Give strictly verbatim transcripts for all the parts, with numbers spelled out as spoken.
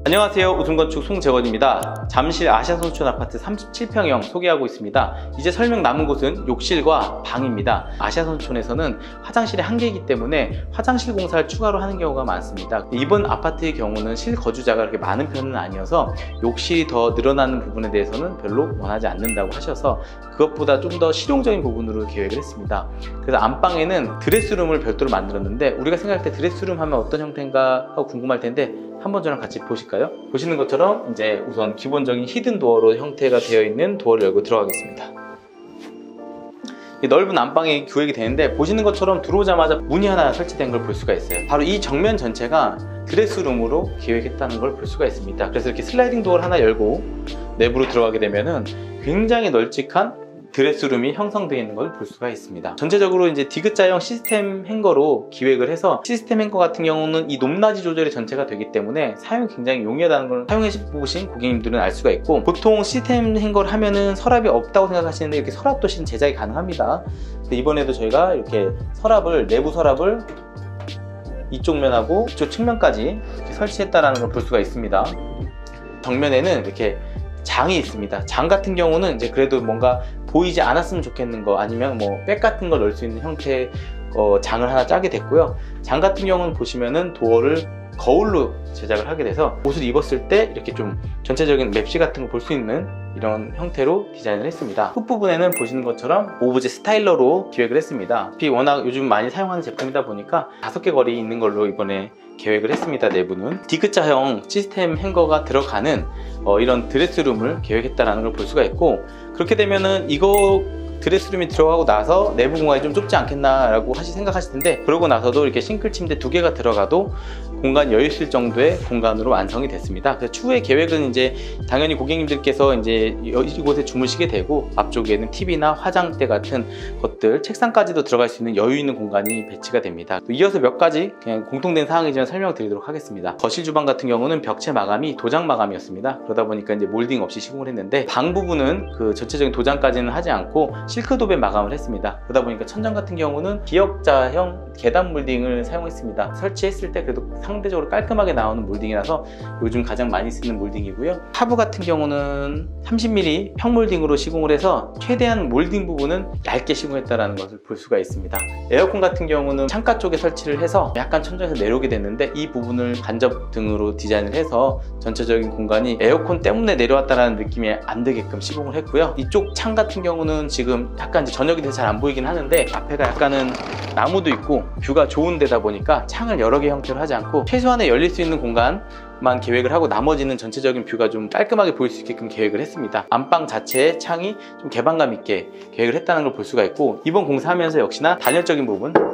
안녕하세요, 우승건축 송재건입니다. 잠실 아시아선수촌 아파트 삼십칠 평형 소개하고 있습니다. 이제 설명 남은 곳은 욕실과 방입니다. 아시아선수촌에서는 화장실이 한 개이기 때문에 화장실 공사를 추가로 하는 경우가 많습니다. 이번 아파트의 경우는 실거주자가 그렇게 많은 편은 아니어서 욕실이 더 늘어나는 부분에 대해서는 별로 원하지 않는다고 하셔서 그것보다 좀 더 실용적인 부분으로 계획을 했습니다. 그래서 안방에는 드레스룸을 별도로 만들었는데, 우리가 생각할 때 드레스룸 하면 어떤 형태인가 하고 궁금할 텐데 한번 저랑 같이 보실까요? 보시는 것처럼 이제 우선 기본적인 히든 도어로 형태가 되어 있는 도어를 열고 들어가겠습니다. 넓은 안방이 구획이 되는데, 보시는 것처럼 들어오자마자 문이 하나 설치된 걸 볼 수가 있어요. 바로 이 정면 전체가 드레스룸으로 계획했다는 걸 볼 수가 있습니다. 그래서 이렇게 슬라이딩 도어를 하나 열고 내부로 들어가게 되면은 굉장히 널찍한 드레스룸이 형성되어 있는 걸 볼 수가 있습니다. 전체적으로 이제 디귿자형 시스템 행거로 기획을 해서, 시스템 행거 같은 경우는 이 높낮이 조절이 전체가 되기 때문에 사용이 굉장히 용이하다는 걸 사용해 보신 고객님들은 알 수가 있고, 보통 시스템 행거를 하면은 서랍이 없다고 생각하시는데 이렇게 서랍도 신 제작이 가능합니다. 이번에도 저희가 이렇게 서랍을, 내부 서랍을 이쪽 면하고 이쪽 측면까지 이렇게 설치했다는 걸 볼 수가 있습니다. 정면에는 이렇게 장이 있습니다. 장 같은 경우는 이제 그래도 뭔가 보이지 않았으면 좋겠는 거, 아니면 뭐 백 같은 걸 넣을 수 있는 형태의 어, 장을 하나 짜게 됐고요. 장 같은 경우는 보시면은 도어를 거울로 제작을 하게 돼서 옷을 입었을 때 이렇게 좀 전체적인 맵시 같은 걸 볼 수 있는 이런 형태로 디자인을 했습니다. 끝부분에는 보시는 것처럼 오브제 스타일러로 기획을 했습니다. 워낙 요즘 많이 사용하는 제품이다 보니까 다섯 개 거리 있는 걸로 이번에 계획을 했습니다. 내부는 디귿자형 시스템 행거가 들어가는 어, 이런 드레스룸을 계획했다는 걸 볼 수가 있고, 그렇게 되면은 이거 드레스룸이 들어가고 나서 내부 공간이 좀 좁지 않겠나 라고 하시 생각하실 텐데, 그러고 나서도 이렇게 싱글 침대 두 개가 들어가도 공간이 여유 있을 정도의 공간으로 완성이 됐습니다. 그래서 추후의 계획은 이제 당연히 고객님들께서 이제 이곳에 주무시게 되고, 앞쪽에는 티비나 화장대 같은 것들, 책상까지도 들어갈 수 있는 여유 있는 공간이 배치가 됩니다. 이어서 몇 가지 그냥 공통된 사항이지만 설명드리도록 하겠습니다. 거실 주방 같은 경우는 벽체 마감이 도장 마감이었습니다. 그러다 보니까 이제 몰딩 없이 시공을 했는데, 방 부분은 그 전체적인 도장까지는 하지 않고 실크도배 마감을 했습니다. 그러다 보니까 천장 같은 경우는 기역자형 계단 몰딩을 사용했습니다. 설치했을 때 그래도 상대적으로 깔끔하게 나오는 몰딩이라서 요즘 가장 많이 쓰는 몰딩이고요. 하부 같은 경우는 삼십 밀리미터 평몰딩으로 시공을 해서 최대한 몰딩 부분은 얇게 시공했다는 것을 볼 수가 있습니다. 에어컨 같은 경우는 창가 쪽에 설치를 해서 약간 천장에서 내려오게 됐는데, 이 부분을 간접 등으로 디자인을 해서 전체적인 공간이 에어컨 때문에 내려왔다는 느낌이 안 들게끔 시공을 했고요. 이쪽 창 같은 경우는 지금 약간 이제 저녁이 돼서 잘 안 보이긴 하는데, 앞에가 약간은 나무도 있고 뷰가 좋은 데다 보니까 창을 여러 개 형태로 하지 않고 최소한의 열릴 수 있는 공간만 계획을 하고, 나머지는 전체적인 뷰가 좀 깔끔하게 보일 수 있게끔 계획을 했습니다. 안방 자체의 창이 좀 개방감 있게 계획을 했다는 걸 볼 수가 있고, 이번 공사하면서 역시나 단열적인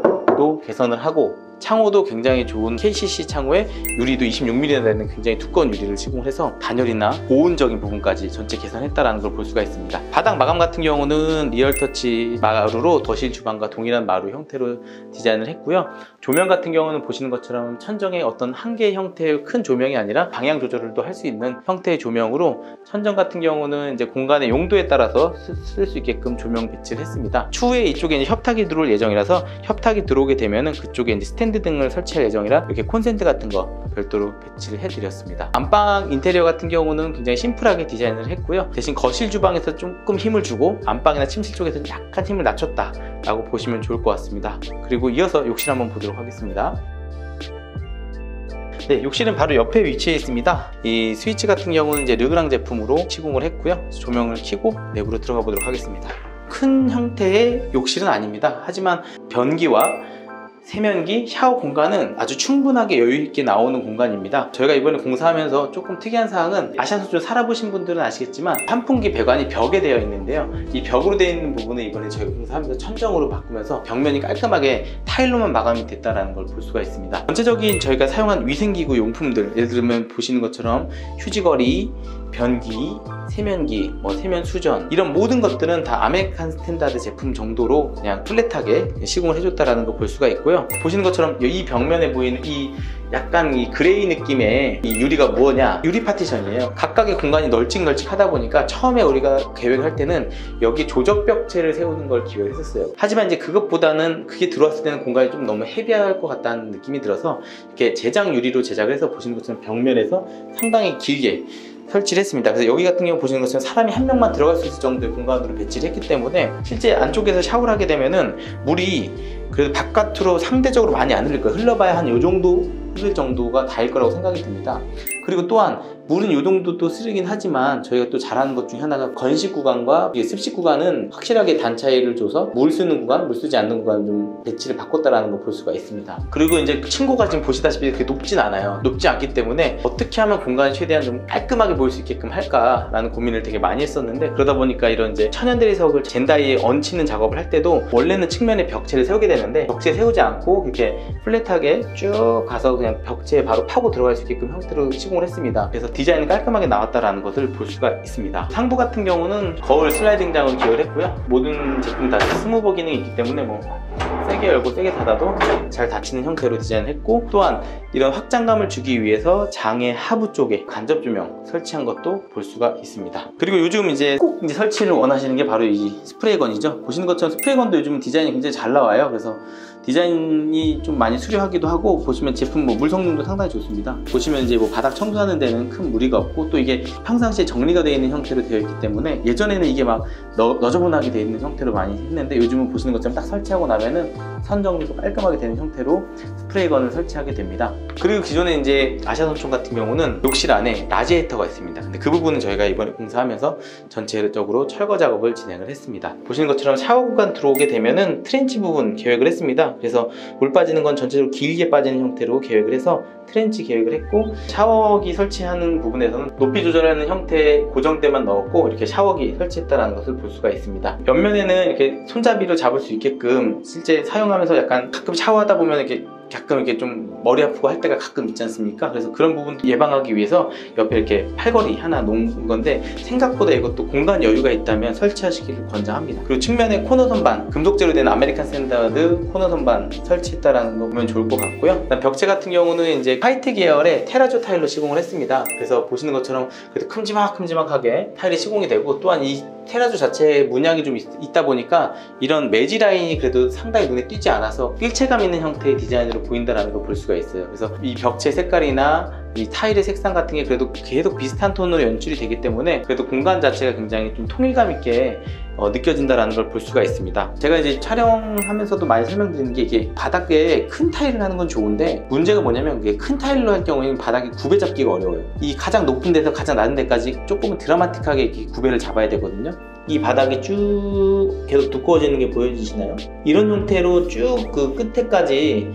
부분도 개선을 하고, 창호도 굉장히 좋은 케이씨씨 창호에 유리도 이십육 밀리미터나 되는 굉장히 두꺼운 유리를 시공을 해서 단열이나 보온적인 부분까지 전체 개선했다는 걸 볼 수가 있습니다. 바닥 마감 같은 경우는 리얼터치 마루로 거실 주방과 동일한 마루 형태로 디자인을 했고요. 조명 같은 경우는 보시는 것처럼 천정에 어떤 한 개의 형태의 큰 조명이 아니라 방향 조절을 또 할 수 있는 형태의 조명으로, 천정 같은 경우는 이제 공간의 용도에 따라서 쓸 수 있게끔 조명 배치를 했습니다. 추후에 이쪽에 이제 협탁이 들어올 예정이라서, 협탁이 들어오게 되면은 그쪽에 이제 스탠드 등을 설치할 예정이라 이렇게 콘센트 같은 거 별도로 배치를 해드렸습니다. 안방 인테리어 같은 경우는 굉장히 심플하게 디자인을 했고요. 대신 거실 주방에서 조금 힘을 주고 안방이나 침실 쪽에서 약간 힘을 낮췄다 라고 보시면 좋을 것 같습니다. 그리고 이어서 욕실 한번 보도록 하겠습니다. 네, 욕실은 바로 옆에 위치해 있습니다. 이 스위치 같은 경우는 이제 르그랑 제품으로 시공을 했고요. 조명을 켜고 내부로 들어가 보도록 하겠습니다. 큰 형태의 욕실은 아닙니다. 하지만 변기와 세면기, 샤워 공간은 아주 충분하게 여유있게 나오는 공간입니다. 저희가 이번에 공사하면서 조금 특이한 사항은, 아시아선수촌 살아보신 분들은 아시겠지만 환풍기 배관이 벽에 되어 있는데요, 이 벽으로 되어 있는 부분은 이번에 저희가 공사하면서 천정으로 바꾸면서 벽면이 깔끔하게 타일로만 마감이 됐다는 걸 볼 수가 있습니다. 전체적인 저희가 사용한 위생기구 용품들, 예를 들면 보시는 것처럼 휴지거리, 변기, 세면기, 뭐 세면 수전, 이런 모든 것들은 다 아메리칸 스탠다드 제품 정도로 그냥 플랫하게 시공을 해줬다는 걸 볼 수가 있고요. 보시는 것처럼 이 벽면에 보이는 이 약간 이 그레이 느낌의 이 유리가 뭐냐, 유리 파티션이에요. 각각의 공간이 널찍널찍하다 보니까 처음에 우리가 계획을 할 때는 여기 조적벽체를 세우는 걸 기획을 했었어요. 하지만 이제 그것보다는 그게 들어왔을 때는 공간이 좀 너무 헤비할 것 같다는 느낌이 들어서 이렇게 제작 유리로 제작을 해서 보시는 것처럼 벽면에서 상당히 길게 설치를 했습니다. 그래서 여기 같은 경우 보시는 것처럼 사람이 한 명만 들어갈 수 있을 정도의 공간으로 배치를 했기 때문에 실제 안쪽에서 샤워를 하게 되면은 물이 그래도 바깥으로 상대적으로 많이 안 흘릴 거예요. 흘러봐야 한 요 정도 흐를 정도가 닿을 거라고 생각이 듭니다. 그리고 또한 물은 요 정도 또 쓰르긴 하지만 저희가 또 잘하는 것 중에 하나가 건식 구간과 습식 구간은 확실하게 단 차이를 줘서 물 쓰는 구간, 물 쓰지 않는 구간 좀 배치를 바꿨다라는 걸 볼 수가 있습니다. 그리고 이제 층고가 지금 보시다시피 이렇게 높진 않아요. 높지 않기 때문에 어떻게 하면 공간이 최대한 좀 깔끔하게 보일 수 있게끔 할까라는 고민을 되게 많이 했었는데, 그러다 보니까 이런 이제 천연대리석을 젠다이에 얹히는 작업을 할 때도 원래는 측면에 벽체를 세우게 되는데 벽체 세우지 않고 이렇게 플랫하게 쭉 가서 그냥 벽체에 바로 파고 들어갈 수 있게끔 형태로 시공을 했습니다. 그래서 디자인이 깔끔하게 나왔다라는 것을 볼 수가 있습니다. 상부 같은 경우는 거울 슬라이딩장으로 기획을 했고요. 모든 제품 다 스무버 기능이 있기 때문에 뭐 세게 열고 세게 닫아도 잘 닫히는 형태로 디자인했고, 또한 이런 확장감을 주기 위해서 장의 하부 쪽에 간접 조명 설치한 것도 볼 수가 있습니다. 그리고 요즘 이제 꼭 이제 설치를 원하시는 게 바로 이 스프레이건이죠. 보시는 것처럼 스프레이건도 요즘 디자인이 굉장히 잘 나와요. 그래서 디자인이 좀 많이 수려하기도 하고, 보시면 제품 뭐 물 성능도 상당히 좋습니다. 보시면 이제 뭐 바닥 청소하는 데는 큰 무리가 없고, 또 이게 평상시에 정리가 되어 있는 형태로 되어 있기 때문에 예전에는 이게 막 너, 너저분하게 되어 있는 형태로 많이 했는데 요즘은 보시는 것처럼 딱 설치하고 나면은 선 정리도 깔끔하게 되는 형태로 스프레이건을 설치하게 됩니다. 그리고 기존에 이제 아시아선총 같은 경우는 욕실 안에 라지에이터가 있습니다. 근데 그 부분은 저희가 이번에 공사하면서 전체적으로 철거 작업을 진행을 했습니다. 보시는 것처럼 샤워 구간 들어오게 되면은 트렌치 부분 계획을 했습니다. 그래서 물 빠지는 건 전체적으로 길게 빠지는 형태로 계획을 해서 트렌치 계획을 했고, 샤워기 설치하는 부분에서는 높이 조절하는 형태의 고정대만 넣었고 이렇게 샤워기 설치했다는 것을 볼 수가 있습니다. 옆면에는 이렇게 손잡이로 잡을 수 있게끔 실제 사용하면서 약간 가끔 샤워하다 보면 이렇게 가끔 이렇게 좀 머리 아프고 할 때가 가끔 있지 않습니까? 그래서 그런 부분 예방하기 위해서 옆에 이렇게 팔걸이 하나 놓은 건데, 생각보다 이것도 공간 여유가 있다면 설치하시기를 권장합니다. 그리고 측면에 코너 선반, 금속재로 된 아메리칸 스탠다드 코너 선반 설치했다라는 거 보면 좋을 것 같고요. 벽체 같은 경우는 이제 화이트 계열의 테라조 타일로 시공을 했습니다. 그래서 보시는 것처럼 그래도 큼지막큼지막하게 타일이 시공이 되고, 또한 이 테라조 자체에 문양이 좀 있, 있다 보니까 이런 매지 라인이 그래도 상당히 눈에 띄지 않아서 일체감 있는 형태의 디자인으로 보인다는 걸 볼 수가 있어요. 그래서 이 벽체 색깔이나 이 타일의 색상 같은 게 그래도 계속 비슷한 톤으로 연출이 되기 때문에 그래도 공간 자체가 굉장히 좀 통일감 있게 어, 느껴진다는 걸 볼 수가 있습니다. 제가 이제 촬영하면서도 많이 설명드리는 게, 이게 바닥에 큰 타일을 하는 건 좋은데 문제가 뭐냐면, 이게 큰 타일로 할 경우에는 바닥에 굽에 잡기가 어려워요. 이 가장 높은 데서 가장 낮은 데까지 조금 드라마틱하게 이렇게 굽에를 잡아야 되거든요. 이 바닥이 쭉 계속 두꺼워지는 게 보여지시나요? 이런 형태로 쭉 그 끝에까지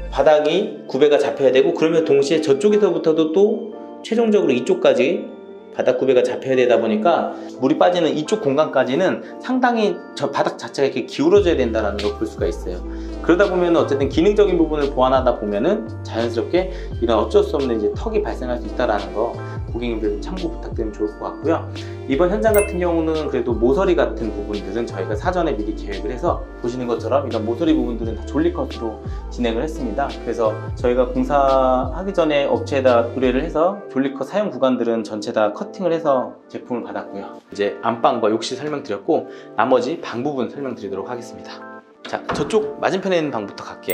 바닥이 굽에가 잡혀야 되고, 그러면 동시에 저쪽에서부터도 또 최종적으로 이쪽까지 바닥 굽에가 잡혀야 되다 보니까 물이 빠지는 이쪽 공간까지는 상당히 저 바닥 자체가 이렇게 기울어져야 된다는 걸 볼 수가 있어요. 그러다 보면 어쨌든 기능적인 부분을 보완하다 보면은 자연스럽게 이런 어쩔 수 없는 이제 턱이 발생할 수 있다는 거 고객님들 참고 부탁드리면 좋을 것 같고요. 이번 현장 같은 경우는 그래도 모서리 같은 부분들은 저희가 사전에 미리 계획을 해서 보시는 것처럼 이런 모서리 부분들은 다 졸리컷으로 진행을 했습니다. 그래서 저희가 공사하기 전에 업체에다 의뢰를 해서 졸리컷 사용 구간들은 전체 다 커팅을 해서 제품을 받았고요. 이제 안방과 욕실 설명드렸고, 나머지 방 부분 설명드리도록 하겠습니다. 자, 저쪽 맞은편에 있는 방부터 갈게요.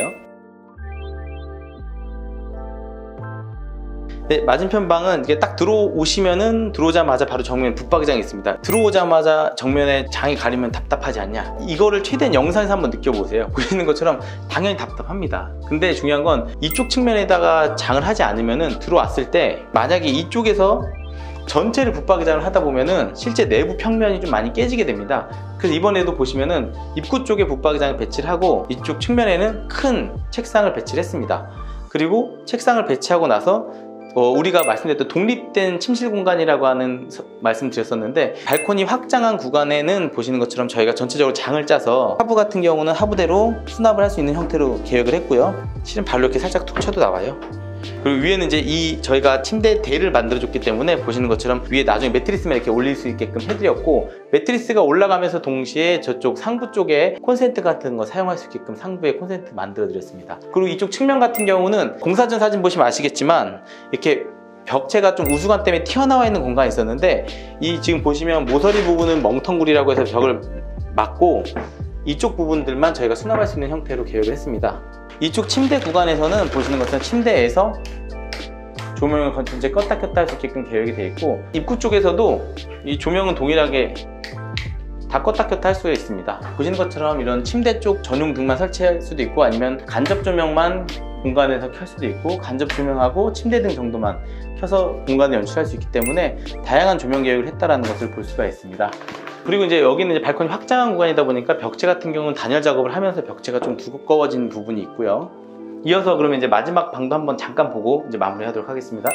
네, 맞은편 방은 이게 딱 들어오시면은 들어오자마자 바로 정면에 붙박이장이 있습니다. 들어오자마자 정면에 장이 가리면 답답하지 않냐? 이거를 최대한 영상에서 한번 느껴보세요. 보시는 것처럼 당연히 답답합니다. 근데 중요한 건 이쪽 측면에다가 장을 하지 않으면은 들어왔을 때 만약에 이쪽에서 전체를 붙박이장을 하다 보면은 실제 내부 평면이 좀 많이 깨지게 됩니다. 그래서 이번에도 보시면은 입구 쪽에 붙박이장을 배치를 하고 이쪽 측면에는 큰 책상을 배치를 했습니다. 그리고 책상을 배치하고 나서 어, 우리가 말씀드렸던 독립된 침실 공간이라고 하는 서, 말씀드렸었는데, 발코니 확장한 구간에는 보시는 것처럼 저희가 전체적으로 장을 짜서 하부 같은 경우는 하부대로 수납을 할 수 있는 형태로 계획을 했고요. 실은 발로 이렇게 살짝 툭 쳐도 나와요. 그리고 위에는 이제 이 저희가 침대 대를 만들어줬기 때문에 보시는 것처럼 위에 나중에 매트리스만 이렇게 올릴 수 있게끔 해드렸고, 매트리스가 올라가면서 동시에 저쪽 상부 쪽에 콘센트 같은 거 사용할 수 있게끔 상부에 콘센트 만들어 드렸습니다. 그리고 이쪽 측면 같은 경우는 공사 전 사진 보시면 아시겠지만 이렇게 벽체가 좀 우수관 때문에 튀어나와 있는 공간이 있었는데, 이 지금 보시면 모서리 부분은 멍텅구리라고 해서 벽을 막고 이쪽 부분들만 저희가 수납할 수 있는 형태로 계획을 했습니다. 이쪽 침대 구간에서는 보시는 것처럼 침대에서 조명을 전체 껐다 켰다 할 수 있게끔 계획이 되어 있고, 입구 쪽에서도 이 조명은 동일하게 다 껐다 켰다 할 수가 있습니다. 보시는 것처럼 이런 침대 쪽 전용 등만 설치할 수도 있고, 아니면 간접 조명만 공간에서 켤 수도 있고, 간접 조명하고 침대 등 정도만 켜서 공간을 연출할 수 있기 때문에 다양한 조명 계획을 했다는 것을 볼 수가 있습니다. 그리고 이제 여기는 이제 발코니 확장한 구간이다 보니까 벽체 같은 경우는 단열 작업을 하면서 벽체가 좀 두꺼워진 부분이 있고요. 이어서 그러면 이제 마지막 방도 한번 잠깐 보고 이제 마무리하도록 하겠습니다.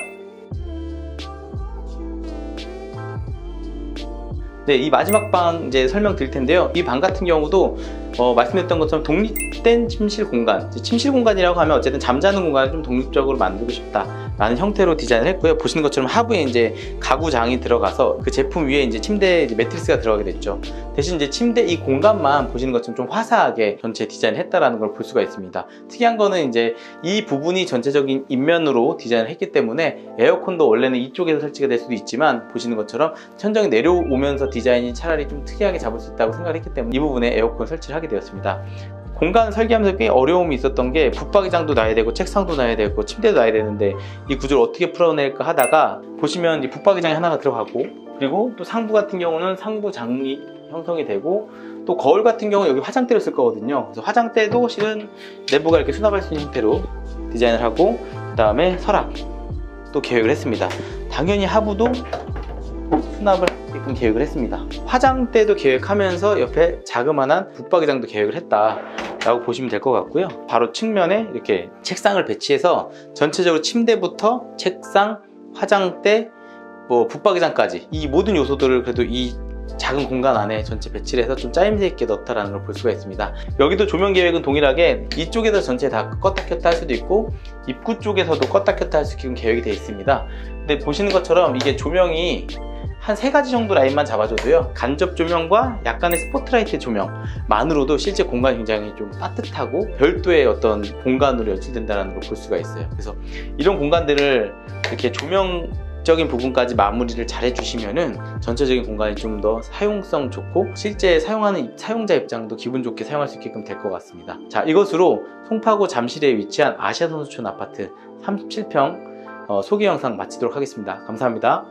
네, 이 마지막 방 이제 설명드릴 텐데요. 이 방 같은 경우도 어, 말씀드렸던 것처럼 독립된 침실 공간, 침실 공간이라고 하면 어쨌든 잠자는 공간을 좀 독립적으로 만들고 싶다 라는 형태로 디자인을 했고요. 보시는 것처럼 하부에 이제 가구장이 들어가서 그 제품 위에 이제 침대 이제 매트리스가 들어가게 됐죠. 대신 이제 침대 이 공간만 보시는 것처럼 좀 화사하게 전체 디자인을 했다라는 걸 볼 수가 있습니다. 특이한 거는 이제 이 부분이 전체적인 인면으로 디자인을 했기 때문에 에어컨도 원래는 이쪽에서 설치가 될 수도 있지만, 보시는 것처럼 천정이 내려오면서 디자인이 차라리 좀 특이하게 잡을 수 있다고 생각을 했기 때문에 이 부분에 에어컨 설치를 하게 되었습니다. 공간 설계하면서 꽤 어려움이 있었던 게, 붙박이장도 놔야 되고 책상도 놔야 되고 침대도 놔야 되는데 이 구조를 어떻게 풀어낼까 하다가, 보시면 이 붙박이장이 하나가 들어가고, 그리고 또 상부 같은 경우는 상부장이 형성이 되고, 또 거울 같은 경우는 여기 화장대를 쓸 거거든요. 그래서 화장대도 실은 내부가 이렇게 수납할 수 있는 형태로 디자인을 하고, 그 다음에 서랍 또 계획을 했습니다. 당연히 하부도 수납을 하게끔 계획을 했습니다. 화장대도 계획하면서 옆에 자그마한 붙박이장도 계획을 했다 라고 보시면 될 것 같고요. 바로 측면에 이렇게 책상을 배치해서 전체적으로 침대부터 책상, 화장대, 뭐 붙박이장까지 이 모든 요소들을 그래도 이 작은 공간 안에 전체 배치를 해서 좀 짜임새 있게 넣었다라는 걸 볼 수가 있습니다. 여기도 조명 계획은 동일하게 이쪽에서 전체 다 껐다 켰다 할 수도 있고, 입구 쪽에서도 껐다 켰다 할 수 있게 계획이 되어 있습니다. 근데 보시는 것처럼 이게 조명이 한 세 가지 정도 라인만 잡아줘도요, 간접 조명과 약간의 스포트라이트 조명만으로도 실제 공간이 굉장히 좀 따뜻하고 별도의 어떤 공간으로 연출된다는 걸 볼 수가 있어요. 그래서 이런 공간들을 이렇게 조명적인 부분까지 마무리를 잘 해주시면은 전체적인 공간이 좀 더 사용성 좋고, 실제 사용하는 사용자 입장도 기분 좋게 사용할 수 있게끔 될 것 같습니다. 자, 이것으로 송파구 잠실에 위치한 아시아선수촌 아파트 삼십칠 평 어, 소개 영상 마치도록 하겠습니다. 감사합니다.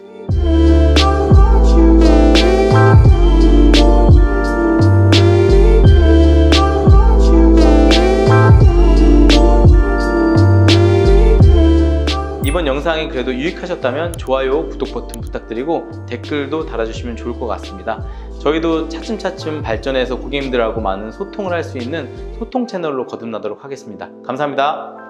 이번 영상이 그래도 유익하셨다면 좋아요, 구독 버튼 부탁드리고 댓글도 달아주시면 좋을 것 같습니다. 저희도 차츰차츰 발전해서 고객님들하고 많은 소통을 할 수 있는 소통 채널로 거듭나도록 하겠습니다. 감사합니다.